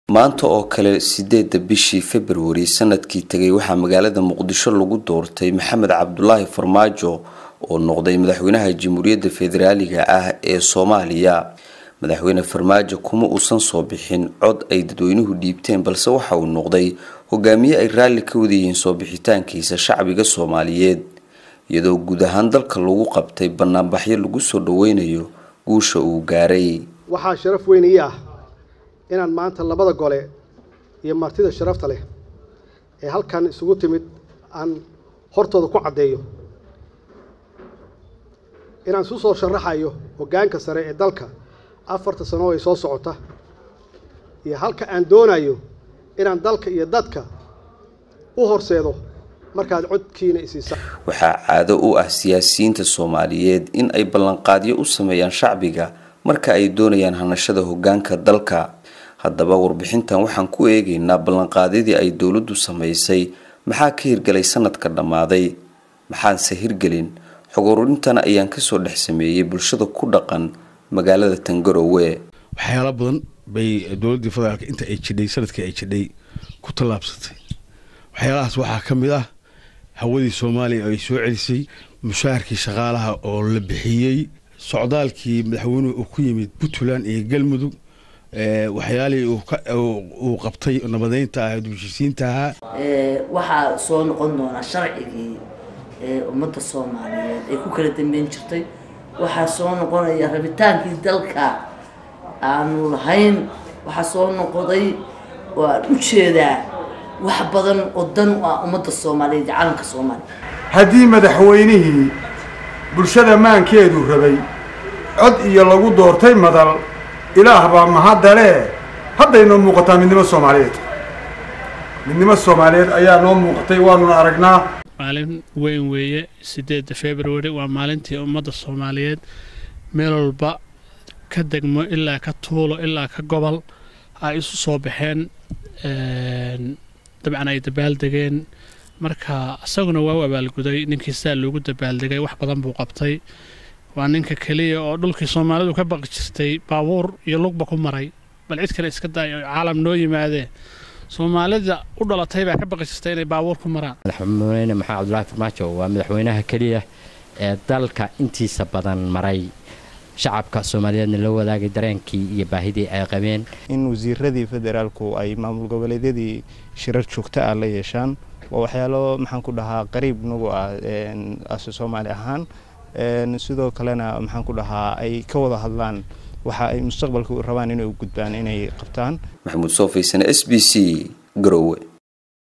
maanta oo kale 8 bishii February sanadkii tagay waxaa magaalada Muqdisho lagu doortay Maxamed Cabdullaahi Farmaajo oo noqday madaxweynaha Jamhuuriyadda Federaaliga ah ee Soomaaliya. madaxweyne Farmaajo kuma uusan soo bixin cod ay dadweynuhu dhiibteen balse waxa uu noqday hogaamiye ay raali ka wadayeen soo bixitaankiisa shacbiga Soomaaliyeed iyadoo guud ahaan dalka lagu qabtay banaanbaxyo lagu soo dhaweynayo guusha uu gaaray. waxaa sharaf weyn ii ah inaan maanta labada gole iyo martida sharafta leh ee halkan isugu timid aan hortooda ku cadeeyo inaan soo sharaxayo hoggaanka sare ee dalka 4 sano ay soo socota iyo halka aan doonayo inaan dalka iyo dadka u horseedo markaad codkiina isiisa. waxaa caado u ah siyaasiyiinta Soomaaliyeed in ay ballanqaadyo u sameeyaan shacbiga marka ay doonayaan hanashada hoggaanka dalka. haddaba warbixintan waxaan ku eegaynaa ballanqaadyadii ay dawladdu sameysay maxaa ka hirgalay sanadka dhamaaday maxaan se hirgelin. xog ururintan ayaan ka soo dhex sameeyay bulshada ku dhaqan magaalada Tangarowe. waxyaalo badan bay dawladda federaalka inta ay jidhay sanadkii ay jidhay ku talaabsatay. waxyaalahaas waxaa ka mid ah hawadii Soomaaliya ay soo celisay, mushaharkii shaqaalaha oo la bixiyay, socdaalkii madaxweynuhu uu ku yimid Puntland iyo Galmudug, waxyaalihii uu qabtay nabadeynta ah duushisiinta waxaa soo noqon doona sharcigii ummadda Soomaaliyeed ay ku kala dambeyn jirtay. waxaa soo noqonaya rabitaankii dalka aanu lahayn. waxaa soo noqday waa u jeedaa wax badan oo dan u ah ummadda Soomaaliyeed calanka Soomaaliya. haddii madaxweynihii bulshada maankeedu rabay cod iyo lagu doortay madal ilaah baa mahadale haddaynu muuqataa midnimo Soomaaliyeed. midnimo Soomaaliyeed ayaa noo muuqatay waanu aragnaa. maalin weyn weeye 8 February waa maalintii ummadda Soomaaliyeed meel walba ka degmo ilaa ka tuulo ilaa ka gobol ay isu soo baxeen dabcan ay dabaaldegeen. marka asaguna waa abaalguday ninkii saa loogu dabaaldegay wax badan buu qabtay. waa ninka kaliya oo dhulkii Soomaalidu ka baqi jirtay baabuur iyo lugba ku maray bal cid kale iska daayo caalam noo yimaadee Soomaalida u dhalatay baa ka baqi jirtay inay baabuur ku maraan. madaxweyne Maxamed Cabdullaahi Farmaajo waa madaxweynaha kaliya ee dalka intiisa badan maray shacabka Soomaaliyeedna la wadaagay dareenkii iyo baahidii ay qabeen. in wasiiradii federaalku ay maamul goboleedyadii shirar joogto ah la yeeshaan waa waxyaalo maxaan ku dhahaa qariib nagu ah Soomaali ahaan. sidoo kalena maxaan ku dhahaa ay ka wada hadlaan waxa ay mustaqbalku rabaan inay u gudbaan inay qabtaan. Maxamuud Soofaysan SBC Garowe.